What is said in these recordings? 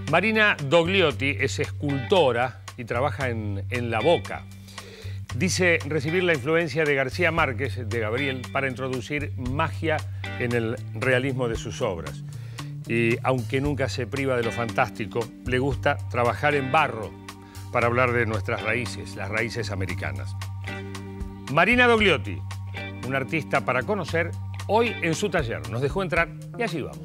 Marina Dogliotti es escultora y trabaja en La Boca. Dice recibir la influencia de García Márquez, de Gabriel, para introducir magia en el realismo de sus obras. Y aunque nunca se priva de lo fantástico, le gusta trabajar en barro para hablar de nuestras raíces, las raíces americanas. Marina Dogliotti, una artista para conocer, hoy en su taller. Nos dejó entrar y allí vamos.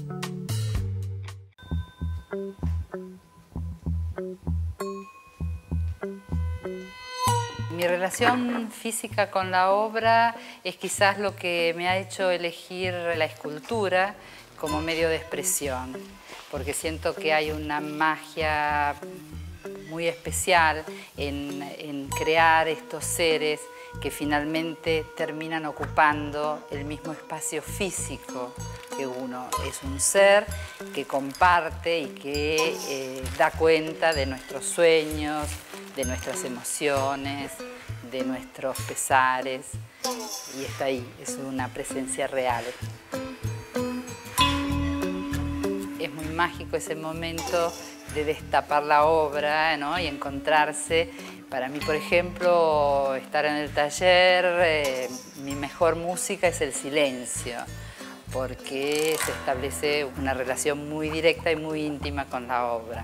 Mi relación física con la obra es quizás lo que me ha hecho elegir la escultura como medio de expresión, porque siento que hay una magia muy especial en crear estos seres que finalmente terminan ocupando el mismo espacio físico que uno. Es un ser que comparte y que da cuenta de nuestros sueños, de nuestras emociones, de nuestros pesares, y está ahí, es una presencia real. Es muy mágico ese momento de destapar la obra, ¿no? Y encontrarse. Para mí, por ejemplo, estar en el taller, mi mejor música es el silencio, porque se establece una relación muy directa y muy íntima con la obra.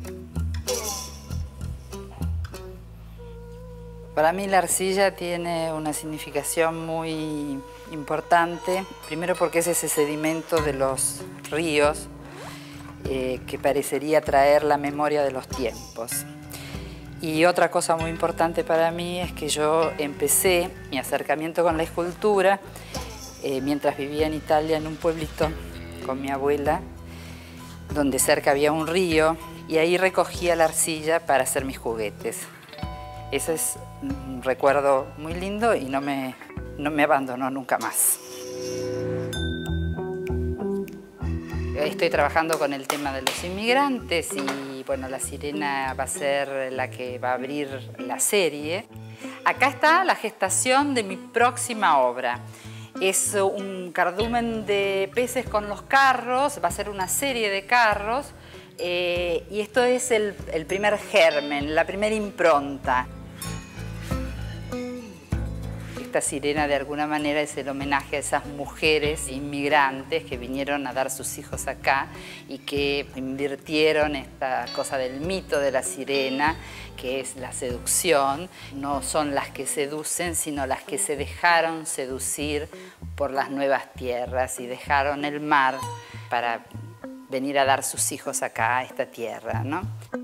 Para mí la arcilla tiene una significación muy importante, primero porque es ese sedimento de los ríos que parecería traer la memoria de los tiempos. Y otra cosa muy importante para mí es que yo empecé mi acercamiento con la escultura mientras vivía en Italia, en un pueblito con mi abuela, donde cerca había un río, y ahí recogía la arcilla para hacer mis juguetes. Ese es un recuerdo muy lindo y no me abandonó nunca más. Estoy trabajando con el tema de los inmigrantes y bueno, La Sirena va a ser la que va a abrir la serie. Acá está la gestación de mi próxima obra. Es un cardumen de peces con los carros, va a ser una serie de carros y esto es el primer germen, la primera impronta. Esta sirena de alguna manera es el homenaje a esas mujeres inmigrantes que vinieron a dar sus hijos acá y que invirtieron esta cosa del mito de la sirena, que es la seducción. No son las que seducen, sino las que se dejaron seducir por las nuevas tierras y dejaron el mar para venir a dar sus hijos acá, a esta tierra, ¿no?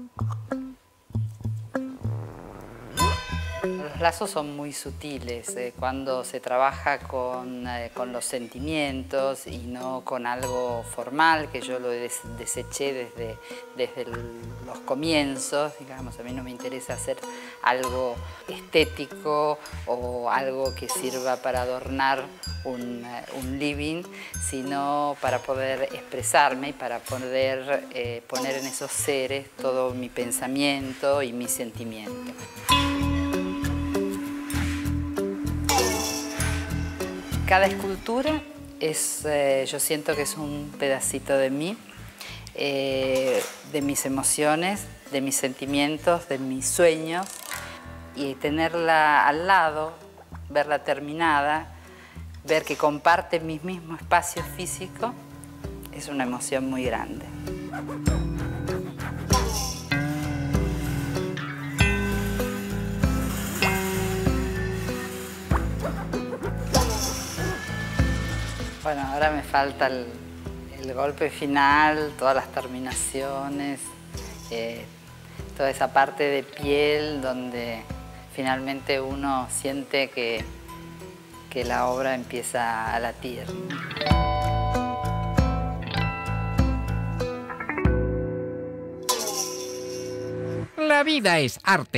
Los lazos son muy sutiles cuando se trabaja con los sentimientos y no con algo formal, que yo lo deseché desde los comienzos. Digamos, a mí no me interesa hacer algo estético o algo que sirva para adornar un living, sino para poder expresarme y para poder poner en esos seres todo mi pensamiento y mi sentimiento. Cada escultura yo siento que es un pedacito de mí, de mis emociones, de mis sentimientos, de mis sueños, y tenerla al lado, verla terminada, ver que comparte mi mismo espacio físico, es una emoción muy grande. Bueno, ahora me falta el golpe final, todas las terminaciones, toda esa parte de piel donde finalmente uno siente que la obra empieza a latir. La vida es arte.